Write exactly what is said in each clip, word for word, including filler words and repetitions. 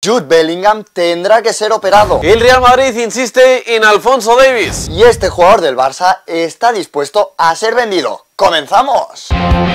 Jude Bellingham tendrá que ser operado. El Real Madrid insiste en Alphonso Davies. Y este jugador del Barça está dispuesto a ser vendido. ¡Comenzamos!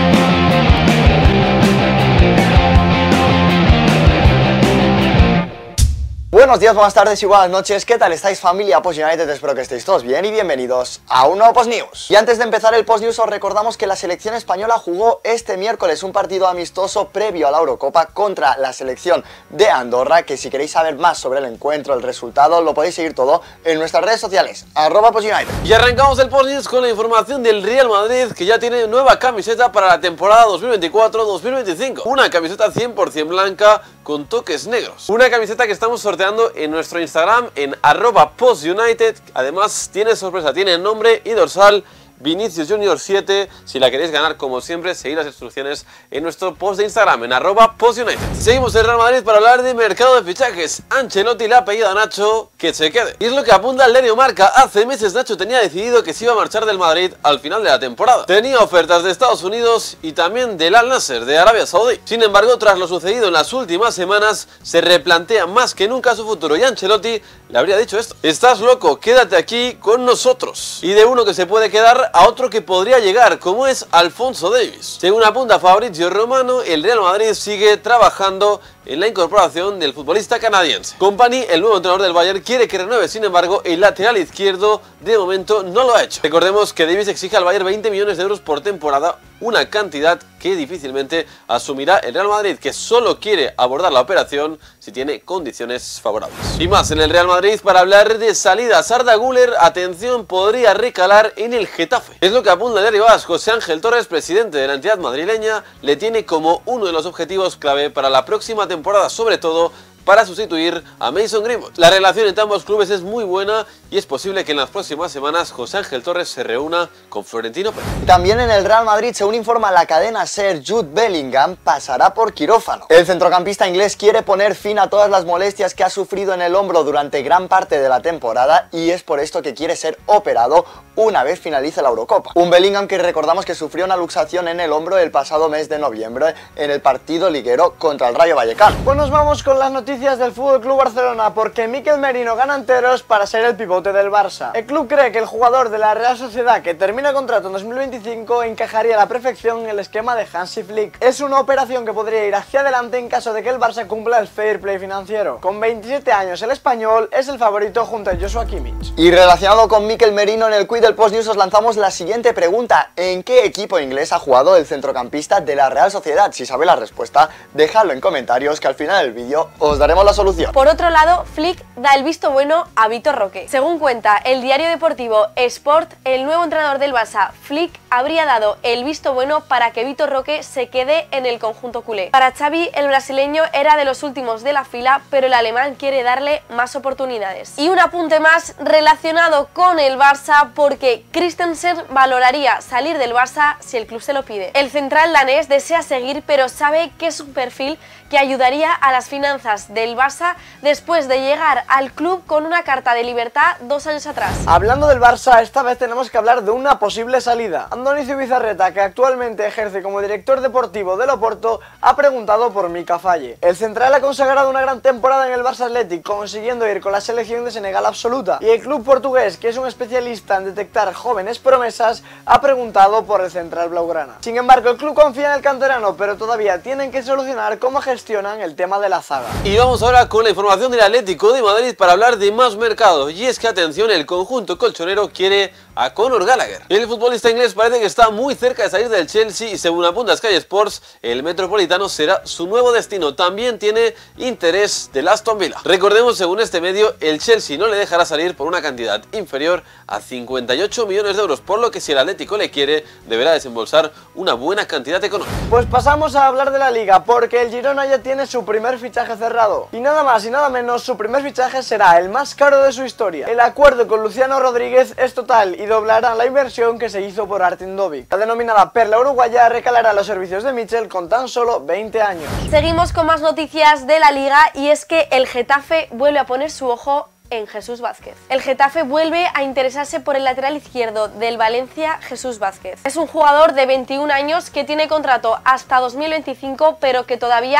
Buenos días, buenas tardes y buenas noches, ¿qué tal estáis, familia Post United? Espero que estéis todos bien y bienvenidos a un nuevo Post News. Y antes de empezar el Post News os recordamos que la selección española jugó este miércoles un partido amistoso previo a la Eurocopa contra la selección de Andorra, que si queréis saber más sobre el encuentro, el resultado, lo podéis seguir todo en nuestras redes sociales, arroba Post United. Y arrancamos el Post News con la información del Real Madrid, que ya tiene nueva camiseta para la temporada dos mil veinticuatro dos mil veinticinco. Una camiseta cien por cien blanca con toques negros. Una camiseta que estamos sorteando en nuestro Instagram en arroba Post United. Además tiene sorpresa, tiene nombre y dorsal Vinicius Junior siete. Si la queréis ganar, como siempre, seguid las instrucciones en nuestro post de Instagram en arroba Post United. Seguimos en Real Madrid para hablar de mercado de fichajes. Ancelotti le ha pedido a Nacho que se quede, y es lo que apunta el diario Marca. Hace meses Nacho tenía decidido que se iba a marchar del Madrid al final de la temporada. Tenía ofertas de Estados Unidos y también del Al Nassr de Arabia Saudí. Sin embargo, tras lo sucedido en las últimas semanas, se replantea más que nunca su futuro, y Ancelotti le habría dicho esto: estás loco, quédate aquí con nosotros. Y de uno que se puede quedar a otro que podría llegar, como es Alphonso Davies. Según apunta Fabrizio Romano, el Real Madrid sigue trabajando en la incorporación del futbolista canadiense. Kompany, el nuevo entrenador del Bayern, quiere que renueve, sin embargo, el lateral izquierdo de momento no lo ha hecho. Recordemos que Davies exige al Bayern veinte millones de euros por temporada, una cantidad que difícilmente asumirá el Real Madrid, que solo quiere abordar la operación si tiene condiciones favorables. Y más en el Real Madrid para hablar de salidas. Arda Güler, atención, podría recalar en el Getafe. Es lo que apunta el diario vasco. José Ángel Torres, presidente de la entidad madrileña, le tiene como uno de los objetivos clave para la próxima temporada, sobre todo para sustituir a Mason Greenwood. La relación entre ambos clubes es muy buena y es posible que en las próximas semanas José Ángel Torres se reúna con Florentino Pérez. También en el Real Madrid, según informa la cadena SER, Jude Bellingham pasará por quirófano. El centrocampista inglés quiere poner fin a todas las molestias que ha sufrido en el hombro durante gran parte de la temporada, y es por esto que quiere ser operado una vez finalice la Eurocopa. Un Bellingham que recordamos que sufrió una luxación en el hombro el pasado mes de noviembre en el partido liguero contra el Rayo Vallecano. Pues nos vamos con las noticias del F C Barcelona, porque Mikel Merino gana enteros para ser el pivote del Barça. El club cree que el jugador de la Real Sociedad, que termina contrato en dos mil veinticinco, encajaría a la perfección en el esquema de Hansi Flick. Es una operación que podría ir hacia adelante en caso de que el Barça cumpla el fair play financiero. Con veintisiete años, el español es el favorito junto a Joshua Kimmich. Y relacionado con Mikel Merino, en el quiz del Post News os lanzamos la siguiente pregunta: ¿en qué equipo inglés ha jugado el centrocampista de la Real Sociedad? Si sabéis la respuesta, dejadlo en comentarios, que al final del vídeo os daremos la solución. Por otro lado, Flick da el visto bueno a Vitor Roque. Según cuenta el diario deportivo Sport, el nuevo entrenador del Barça, Flick, habría dado el visto bueno para que Vitor Roque se quede en el conjunto culé. Para Xavi, el brasileño era de los últimos de la fila, pero el alemán quiere darle más oportunidades. Y un apunte más relacionado con el Barça, porque Christensen valoraría salir del Barça si el club se lo pide. El central danés desea seguir, pero sabe que es un perfil que ayudaría a las finanzas del Barça después de llegar al club con una carta de libertad dos años atrás. Hablando del Barça, esta vez tenemos que hablar de una posible salida. Andoni Zubizarreta, que actualmente ejerce como director deportivo del Oporto, ha preguntado por Mika Faye. El central ha consagrado una gran temporada en el Barça Athletic, consiguiendo ir con la selección de Senegal absoluta, y el club portugués, que es un especialista en detectar jóvenes promesas, ha preguntado por el central blaugrana. Sin embargo, el club confía en el canterano, pero todavía tienen que solucionar cómo gestionan el tema de la zaga. Y vamos ahora con la información del Atlético de Madrid para hablar de más mercado. Y es que, atención, el conjunto colchonero quiere a Conor Gallagher. El futbolista inglés parece que está muy cerca de salir del Chelsea, y según apunta Sky Sports, el Metropolitano será su nuevo destino. También tiene interés del Aston Villa. Recordemos, según este medio, el Chelsea no le dejará salir por una cantidad inferior a cincuenta y ocho millones de euros, por lo que si el Atlético le quiere, deberá desembolsar una buena cantidad económica. Pues pasamos a hablar de la Liga, porque el Girona ya tiene su primer fichaje cerrado. Y nada más y nada menos, su primer fichaje será el más caro de su historia. El acuerdo con Luciano Rodríguez es total y doblará la inversión que se hizo por Artem Dovbyk. La denominada perla uruguaya recalará los servicios de Michel con tan solo veinte años. Seguimos con más noticias de la Liga, y es que el Getafe vuelve a poner su ojo en Jesús Vázquez. El Getafe vuelve a interesarse por el lateral izquierdo del Valencia, Jesús Vázquez. Es un jugador de veintiún años que tiene contrato hasta dos mil veinticinco, pero que todavía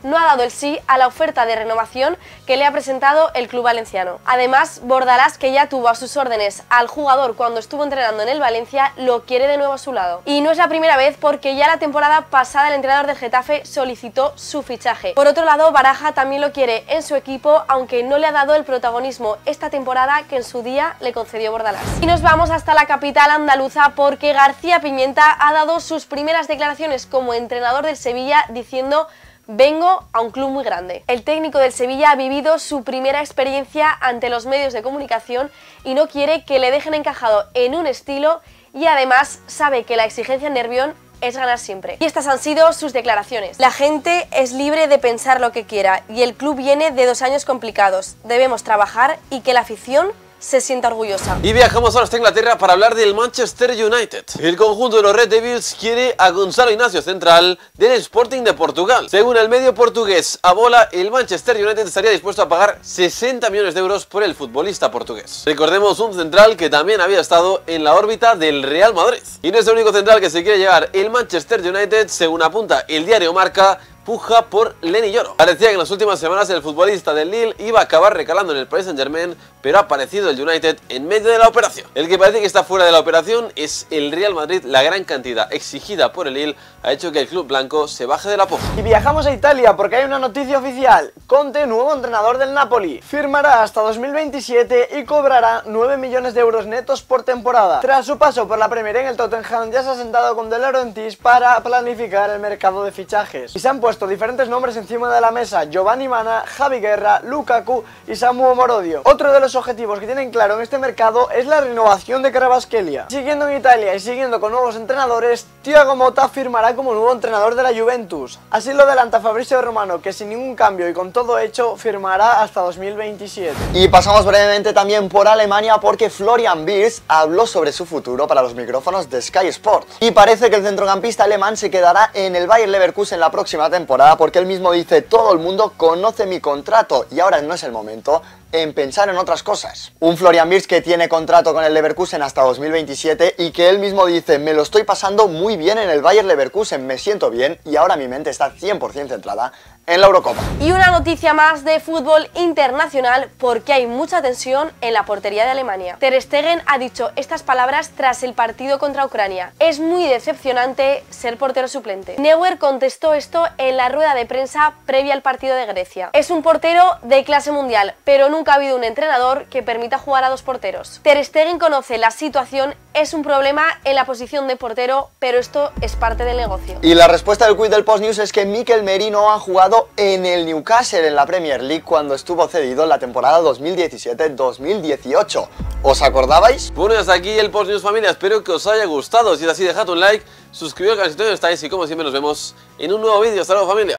no ha dado el sí a la oferta de renovación que le ha presentado el club valenciano. Además, Bordalás, que ya tuvo a sus órdenes al jugador cuando estuvo entrenando en el Valencia, lo quiere de nuevo a su lado. Y no es la primera vez, porque ya la temporada pasada el entrenador del Getafe solicitó su fichaje. Por otro lado, Baraja también lo quiere en su equipo, aunque no le ha dado el protagonismo esta temporada que en su día le concedió Bordalás. Y nos vamos hasta la capital andaluza, porque García Pimienta ha dado sus primeras declaraciones como entrenador del Sevilla diciendo: vengo a un club muy grande. El técnico del Sevilla ha vivido su primera experiencia ante los medios de comunicación y no quiere que le dejen encajado en un estilo, y además sabe que la exigencia en Nervión es ganar siempre. Y estas han sido sus declaraciones. La gente es libre de pensar lo que quiera y el club viene de dos años complicados. Debemos trabajar y que la afición se sienta orgullosa. Y viajamos ahora hasta Inglaterra para hablar del Manchester United. El conjunto de los Red Devils quiere a Gonzalo Ignacio, central del Sporting de Portugal. Según el medio portugués Abola, el Manchester United estaría dispuesto a pagar sesenta millones de euros por el futbolista portugués. Recordemos, un central que también había estado en la órbita del Real Madrid. Y no es el único central que se quiere llevar el Manchester United. Según apunta el diario Marca, puja por Lenny Yoro. Parecía que en las últimas semanas el futbolista del Lille iba a acabar recalando en el Paris Saint-Germain, pero ha aparecido el United en medio de la operación. El que parece que está fuera de la operación es el Real Madrid. La gran cantidad exigida por el Lille ha hecho que el club blanco se baje de la puja. Y viajamos a Italia porque hay una noticia oficial. Conte, nuevo entrenador del Napoli, firmará hasta dos mil veintisiete y cobrará nueve millones de euros netos por temporada. Tras su paso por la Premier en el Tottenham, ya se ha sentado con De Laurentiis para planificar el mercado de fichajes. Y se han puesto diferentes nombres encima de la mesa: Giovanni Mana, Javi Guerra, Lukaku y Samu Morodio. Otro de los objetivos que tienen claro en este mercado es la renovación de Kvaratskhelia. Siguiendo en Italia y siguiendo con nuevos entrenadores, Thiago Motta firmará como nuevo entrenador de la Juventus. Así lo adelanta Fabrizio Romano, que sin ningún cambio y con todo hecho firmará hasta dos mil veintisiete. Y pasamos brevemente también por Alemania, porque Florian Wirtz habló sobre su futuro para los micrófonos de Sky Sport. Y parece que el centrocampista alemán se quedará en el Bayer Leverkusen la próxima temporada, porque él mismo dice: todo el mundo conoce mi contrato y ahora no es el momento en pensar en otras cosas. Un Florian Wirtz que tiene contrato con el Leverkusen hasta dos mil veintisiete y que él mismo dice: me lo estoy pasando muy bien en el Bayer Leverkusen, me siento bien y ahora mi mente está cien por cien centrada en la Eurocopa. Y una noticia más de fútbol internacional, porque hay mucha tensión en la portería de Alemania. Ter Stegen ha dicho estas palabras tras el partido contra Ucrania: es muy decepcionante ser portero suplente. Neuer contestó esto en la rueda de prensa previa al partido de Grecia. Es un portero de clase mundial, pero nunca ha habido un entrenador que permita jugar a dos porteros. Ter Stegen conoce la situación, es un problema en la posición de portero, pero esto es parte del negocio. Y la respuesta del quiz del Post News es que Mikel Merino ha jugado en el Newcastle en la Premier League cuando estuvo cedido en la temporada dos mil diecisiete dos mil dieciocho. ¿Os acordabais? Bueno, y hasta aquí el Post News, familia. Espero que os haya gustado. Si es así, dejad un like, suscribiros al canal si no estáis y como siempre nos vemos en un nuevo vídeo. Hasta luego, familia.